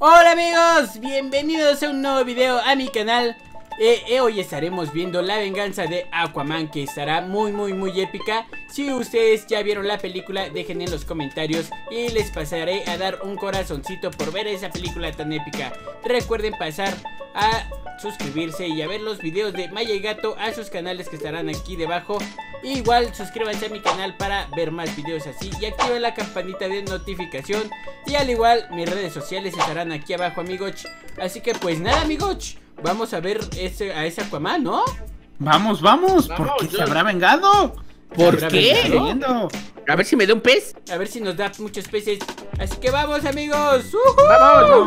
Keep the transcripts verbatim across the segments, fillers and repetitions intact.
Hola amigos, bienvenidos a un nuevo video a mi canal. eh, eh, Hoy estaremos viendo la venganza de Aquaman, que estará muy muy muy épica. Si ustedes ya vieron la película, dejen en los comentarios y les pasaré a dar un corazoncito por ver esa película tan épica. Recuerden pasar a suscribirse y a ver los videos de Maya y Gato a sus canales que estarán aquí debajo. Igual suscríbanse a mi canal para ver más videos así y activen la campanita de notificación. Y al igual mis redes sociales estarán aquí abajo, amigos. Así que pues nada, amigos, vamos a ver ese, a ese Aquaman, ¿no? Vamos, vamos, ¿por Vamos, qué yo- se habrá vengado? ¿Por ¿Se habrá qué? vengado? A ver si me da un pez. A ver si nos da muchos peces. Así que vamos, amigos. ¡Ujú! Vamos.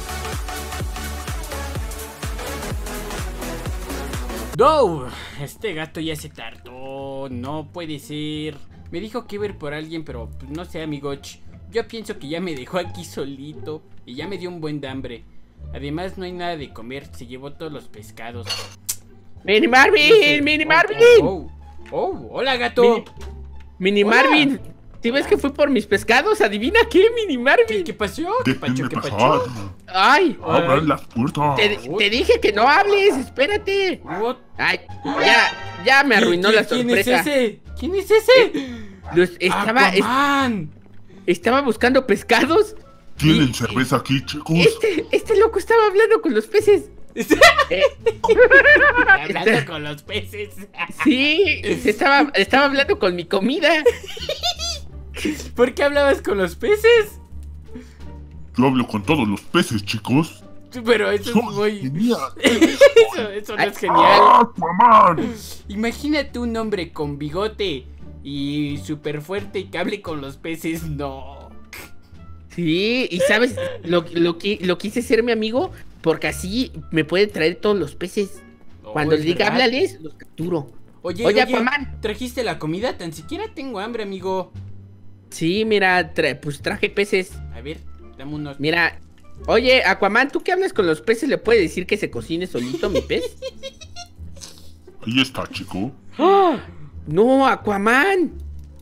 No, este gato ya se tardó. No puede ser. Me dijo que iba a ir por alguien, pero pues, no sé, amigoch. Yo pienso que ya me dejó aquí solito y ya me dio un buen de hambre. Además no hay nada de comer, se llevó todos los pescados. Mini No sé. Marvin, Mini Oh, Marvin. Oh, oh, oh, hola gato. Mini, Mini Hola. Marvin. ¿Sí ves que fui por mis pescados? ¿Adivina qué, Mini ¿Qué, Marvin? qué pasó? ¿Qué pacho? Déjenme ¿Qué pasar. pacho? Ay, Abran las puertas. te, te dije que no hables, espérate. What? Ay, ya, ya me arruinó ¿Quién- la quién sorpresa. es ese? ¿Quién es ese? Los- estaba, es- Aquaman. estaba buscando pescados. ¿Tienen y- cerveza aquí, chicos? Este, este loco estaba hablando con los peces. Eh, Hablando con los peces. sí, se estaba, estaba hablando con mi comida. ¿Por qué hablabas con los peces? Yo hablo con todos los peces, chicos. Pero eso es Soy muy... genial. Eso, eso no es genial. ¡Aquaman! Imagínate un hombre con bigote y súper fuerte y que hable con los peces. No. Sí, y sabes, lo, lo, qui- lo quise ser mi amigo porque así me puede traer todos los peces. Cuando Oh, le ¿es diga verdad? háblales, los capturo. Oye, Oye, oye, Aquaman. ¿trajiste la comida? Tan siquiera tengo hambre, amigo. Sí, mira, tra- pues traje peces. A ver, dame unos... Mira, oye, Aquaman, ¿tú que hablas con los peces le puedes decir que se cocine solito mi pez? Ahí está, chico. ¡Ah! No, Aquaman,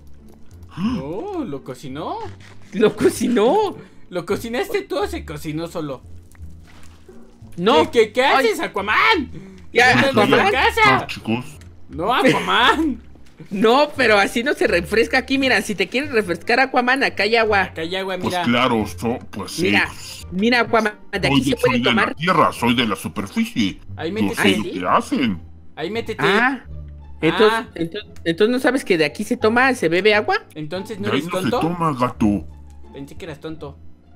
Oh, ¿lo cocinó? lo cocinó. ¿Lo cocinaste tú o se cocinó solo? No, ¿Qué, qué, qué Ay, haces, Aquaman? Ya, ¿Estás en Aquaman. la No, casa? chicos. No, Aquaman. no, pero así no se refresca aquí. Mira, si te quieres refrescar, Aquaman, acá hay agua. Acá hay agua, Pues mira. claro, so- pues sí. Mira, mira, Aquaman, de Soy aquí de, se puede soy de la tomar. tierra, soy de la superficie. Ahí Yo métete. sé ¿Ah, lo sí? que hacen. Ahí métete. Ah, entonces, Ah. entonces, entonces no sabes que de aquí se toma, se bebe agua. Entonces, De ¿no ahí eres no se tonto? toma, gato. Pensé que eras tonto.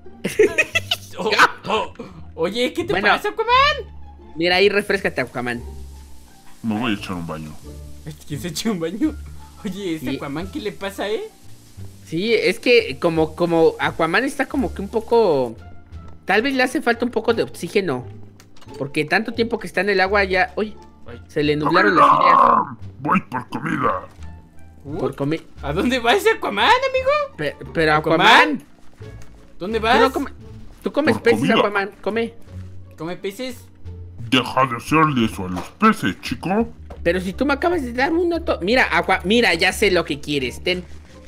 Oh, oh. Oye, ¿qué te Bueno. pasa, Aquaman? Mira, ahí refrescate, Aquaman. Me voy a echar un baño. ¿Quién se echó un baño? Oye, ¿este Sí. Aquaman qué le pasa, eh? Sí, es que como, como Aquaman está como que un poco... Tal vez le hace falta un poco de oxígeno. Porque tanto tiempo que está en el agua ya... Uy, Ay. se le nublaron las ideas. ¡Comida! Voy por comida. Uh, Por comer... ¿A dónde va ese Aquaman, amigo? Pe- Pero ¿Aquaman? Aquaman... ¿Dónde Tú, vas? no come- tú comes Por peces, comida. Aquaman, come. ¿Come peces? Deja de hacerle eso a los peces, chico. Pero si tú me acabas de dar uno... to- Mira, Aqua... Mira, ya sé lo que quieres. Ten.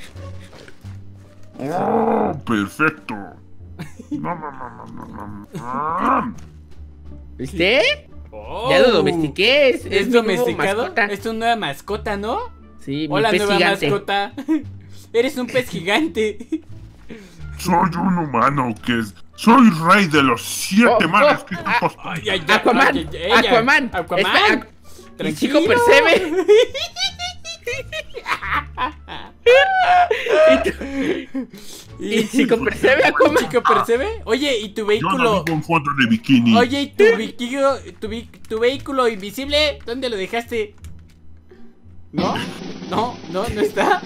Oh, perfecto. No, no, no, no, no, no. ¿Viste? Oh. Ya lo domestiqué. Es, ¿Es es mi nuevo domesticado? mascota. Es tu nueva mascota, ¿no? Sí, mi Hola, pez nueva gigante. mascota. Eres un pez gigante. Soy un humano que es... Soy rey de los siete Oh, mares oh, que ah, costan. Ay, ay, ay, Aquaman, ay, ay, ella. Aquaman, Aquaman. espera, Tranquilo. ¿El chico percebe? ¿Y el chico percebe, Aquaman? ¿Chico percebe? Oye, ¿y tu Yo vehículo? navigo en fondo de bikini. Oye, ¿y tu vehículo, tu, vi- tu vehículo invisible? ¿Dónde lo dejaste? ¿No? No, no, no está.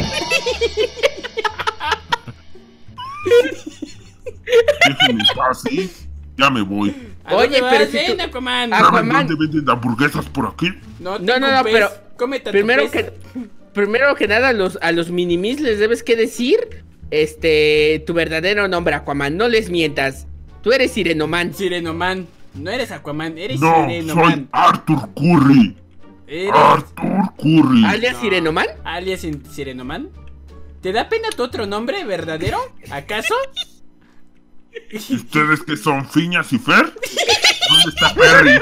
Déjenme en paz, ¿sí? Ya me voy. ¿A Oye, dónde pero vas? si tú- Ven, Aquaman. Ah, ¿Saben Aquaman. dónde venden hamburguesas por aquí? No, No, tengo no, un no, pez. pero Cómete a tu Primero pez. que, primero que nada, a los, a los minimis les debes que decir este tu verdadero nombre, Aquaman. No les mientas. Tú eres Sirenoman. Sirenoman. No eres Aquaman, eres No, soy Sirenoman. Arthur Curry. Eres Arthur Curry. Alias Sirenoman. alias Sin- Sirenoman. ¿Te da pena tu otro nombre verdadero? ¿Acaso? ¿Y ustedes que son Fiñas y Fer? ¿Dónde está Perry?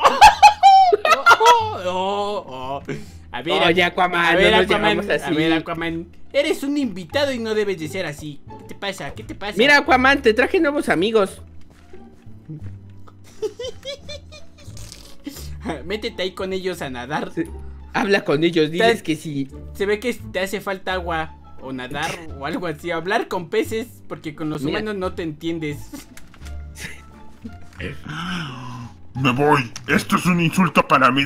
Oh, oh, oh. A ver, Oye, Aquaman, a ver, no nos Aquaman, llamamos así. a ver, Aquaman, eres un invitado y no debes de ser así. ¿Qué te pasa? ¿Qué te pasa? Mira, Aquaman, te traje nuevos amigos. Métete ahí con ellos a nadar. Habla con ellos, diles Te- que sí. Se ve que te hace falta agua o nadar o algo así. Hablar con peces porque con los Mira. humanos no te entiendes. Me voy. Esto es un insulto para mí.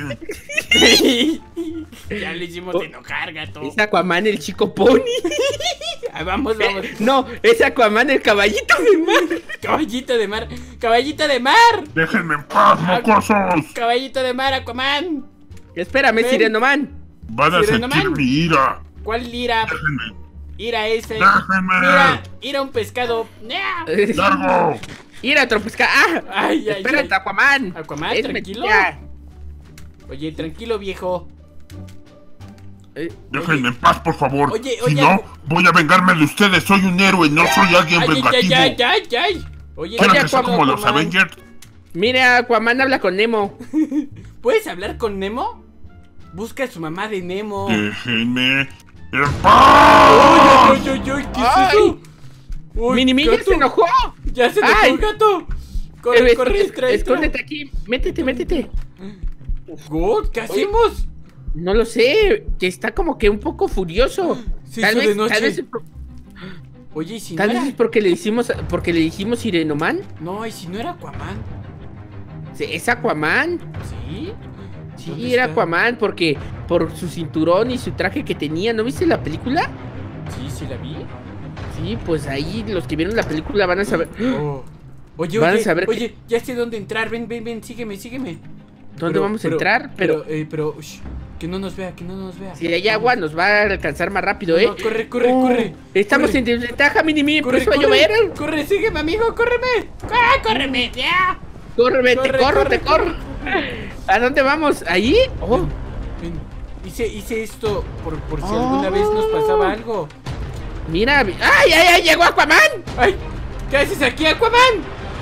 Ya lo hicimos Oh. enojar, gato. Es Aquaman el chico pony. Ah, vamos, vamos. No, es Aquaman el caballito de mar. Caballito de mar. Caballito de mar. Déjenme en paz, mocosos. Caballito de mar, Aquaman. Espérame, Ven. Sirenoman. Van a Sirenoman. sentir mi ira. ¿Cuál ira? Déjenme. Ira ese. Déjenme. Ira, ira un pescado. Largo. Ir a otro pescado. ¡Ah! Ay, ay, Espérate, ay. Aquaman. Aquaman, Es tranquilo. mentira. Oye, tranquilo, viejo. Eh, Déjenme en paz, por favor. Oye, si oye, no, Aqu- voy a vengarme de ustedes. Soy un héroe, no soy alguien Ay, ay, vengativo. ay, ay, ay, ay. Oye, Quiero Oye, que sea Aquaman, como los Aquaman. Avengers. Mira, Aquaman habla con Nemo. ¿Puedes hablar con Nemo? Busca a su mamá de Nemo. Déjenme en paz. Ay, ay, ay, ay, ¿qué es Ay. eso? Uy, Minimi ya gato. se enojó. Ya se enojó Ay. el gato. Corre, Eh, corre, es- entra, entra. Escóndete aquí. Métete, métete. God, ¿qué hacemos? No lo sé. Que está como que un poco furioso. Se tal hizo vez, de noche. tal vez, es por- Oye, ¿y si tal no vez era? es porque le hicimos, porque le dijimos Sirenoman. No, ¿y si no era Aquaman? Sí, es Aquaman. ¿Sí? Sí, ¿Dónde era está? Aquaman porque por su cinturón y su traje que tenía. ¿No viste la película? Sí, sí la vi. Sí, pues ahí los que vieron la película van a saber. Oh. Oye, Van a oye, saber que- oye, ya sé dónde entrar. Ven, ven, ven, sígueme, sígueme. ¿Dónde Pero- vamos a pero- entrar? Pero, Pero, eh, pero, ush, que no nos vea, que no nos vea. si hay agua nos va a alcanzar más rápido, No, ¿eh? no, corre, corre, Oh, corre. Estamos corre. en desventaja, Minimi, por Corre, eso va a corre, llover. corre, sígueme, amigo, córreme. ¡Ah, córreme! ¡Ya! Corre, te Corre, corro, corre, te corro. ¿A dónde vamos? ¿Ahí? Oh, Ven, hice, hice esto por, por si Oh. alguna vez nos pasaba algo. mira. mi- ¡Ay, ay, ay! ¡Llegó Aquaman! ¡Ay! ¿Qué haces aquí, Aquaman?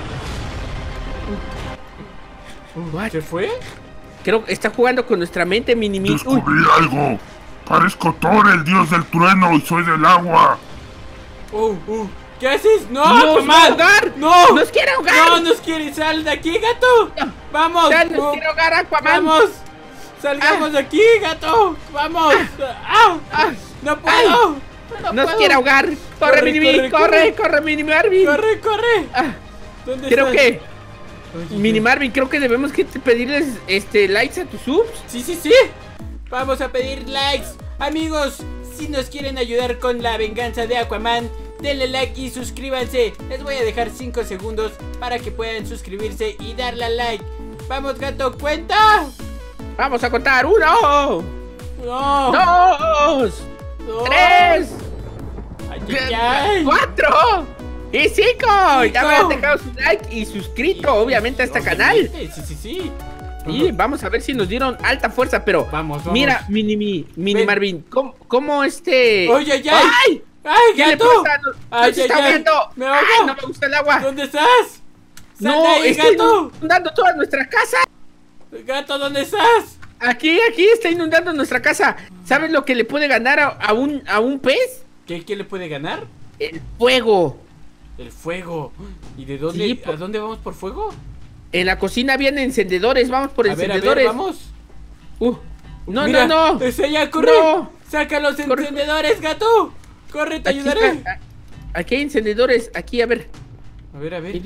What? ¿Se fue? Creo que está jugando con nuestra mente, Minimi. Uy, Descubrí algo. Parezco Thor, el dios del trueno, y soy del agua. Oh, oh. ¿Qué haces? ¡No, ¡Nos va a Aquaman! ahogar! ¡No! ¡Nos quiere ahogar! ¡No nos quiere! ¡Sal de aquí, gato! No. ¡Vamos! ¡Ya nos Oh, quiere ahogar, Aquaman! ¡Vamos! ¡Salgamos de aquí, gato! ¡Vamos! ¡Ah! Ah. ¡No puedo! ¡No ¡Nos puedo! quiere ahogar! ¡Corre, Corre, Minimi! corre, ¡Corre, corre. corre, Minimi Marvin! ¡Corre, corre! Ah, ¿Dónde creo estás? que, Oye, Mini Marvin, creo que debemos que te- pedirles este likes a tus subs. Sí, sí, sí. Vamos a pedir likes. Amigos, si nos quieren ayudar con la venganza de Aquaman, denle like y suscríbanse. Les voy a dejar cinco segundos para que puedan suscribirse y darle a like. Vamos, gato, cuenta. Vamos a contar. ¡Uno! No. ¡Dos! no. ¡Tres! Ay, ay, ay. ¡Cuatro! ¡Y cinco! Ya Cinco. me han dejado su like y suscrito, obviamente, a este canal. Obviamente, Sí, sí, sí. Y vamos a ver si nos dieron alta fuerza, pero Vamos, vamos. mira, Mini, Mi- Mini Ven. Marvin, ¿cómo, cómo este...? Oye, ay, ay. ¡Ay! ¡Ay, ¿Qué le gato! pasa? ¡Nos, Ay, nos ay, está ay. ahogando! Me ahogo. ¡Ay, no me gusta el agua! ¿Dónde estás? ¡Sal ¡No, de ahí, está gato! inundando toda nuestra casa! Gato, ¿dónde estás? Aquí, aquí está inundando nuestra casa. ¿Sabes lo que le puede ganar a, a un, a un pez? ¿Qué, ¿Qué le puede ganar? El fuego. El fuego. ¿Y de dónde? Sí, ¿A por- dónde vamos por fuego? En la cocina habían encendedores, vamos por A ver, a encendedores. ver, vamos. Uh, no, Mira, no, no. ¡Es ella, corre! No. ¡Saca los Corre. encendedores, gato! ¡Corre, te Aquí, ayudaré! está- aquí hay encendedores, aquí, a ver. A ver, a ver.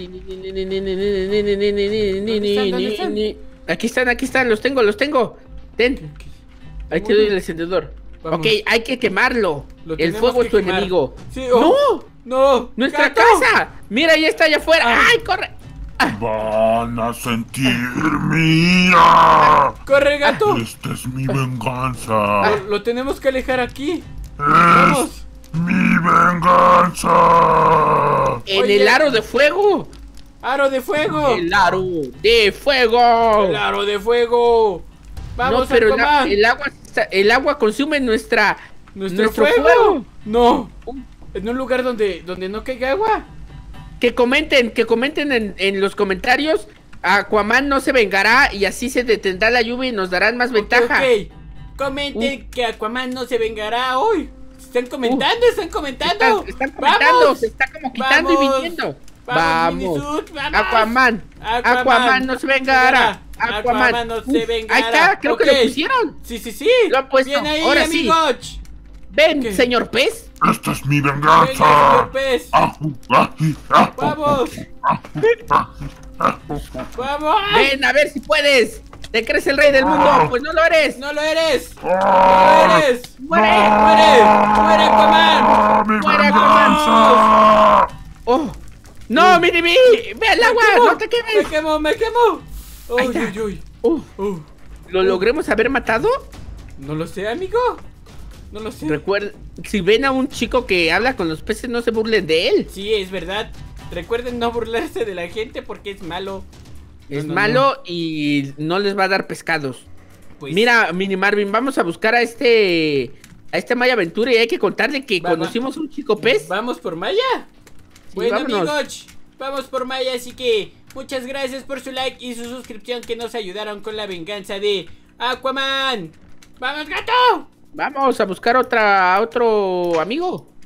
¿Dónde están? Aquí están, aquí están, los tengo, los tengo. Ten, ahí te doy el encendedor. Vamos. Ok, hay que quemarlo. Lo El tenemos fuego que es tu quemar. enemigo. Sí, oh. ¡No! ¡No! ¡Nuestra ¡Gato! casa! ¡Mira, ya está allá afuera! Ah. ¡Ay, corre! Van a sentir mi ira. ¡Corre, gato! Esta es mi venganza. Lo, lo tenemos que alejar aquí. Es ¡Vamos! mi venganza. ¡En Oye. el aro de fuego! ¡Aro de fuego! ¡El aro de fuego! ¡El aro de fuego! ¡Vamos, No, pero el, Aquaman! el agua está- el agua consume nuestra ¿Nuestro, nuestro fuego? fuego. ¡No! ¿En un lugar donde, donde no caiga agua? que comenten, que comenten en, en los comentarios. Aquaman no se vengará y así se detendrá la lluvia y nos darán más ventaja. Ok, comenten uh. que Aquaman no se vengará hoy. Están comentando, uh. están comentando. Están, están comentando, ¡vamos! Se está como quitando ¡vamos! y viniendo. Vamos, Vamos. vamos. Aquaman. Aquaman. Aquaman no se vengará. Aquaman, Aquaman no se vengará. Ahí está, creo okay. que lo pusieron. Sí, sí, sí. Lo han puesto. Bien ahí, Ahora amigos. sí. Ven, ¿qué? señor pez. ¡Esta es mi Venga, venganza! señor pez. Ah, ah, ah, Vamos. ah, ah, Vamos. Ven, a ver si puedes. ¿Te crees el rey del mundo? Pues no lo eres. No lo eres. No ah, lo eres. ¡Muere! ¡Muere! ¡Muere, Aquaman! ah, ¡Mi ¡Muere, venganza! ¡Oh! ¡No, Mini Mi! ¡Ve al agua! ¡No te Me quemes! quemo, me quemo. Ahí Uy, está. uy, uy. Uh, Uh, ¿Lo logremos haber matado? no lo sé, amigo. No lo sé. Recuerden, si ven a un chico que habla con los peces, no se burlen de él. Sí, es verdad. Recuerden no burlarse de la gente porque es malo. Es No, no, malo no. y no les va a dar pescados. Pues, Mira, Mini Marvin, vamos a buscar a este a este Maya Aventura y hay que contarle que Va, va. conocimos un chico pez. ¿vamos por Maya? Sí, Bueno, vámonos. amigos, vamos por Maya, así que muchas gracias por su like y su suscripción que nos ayudaron con la venganza de Aquaman. ¡Vamos, gato! Vamos a buscar otra a otro amigo.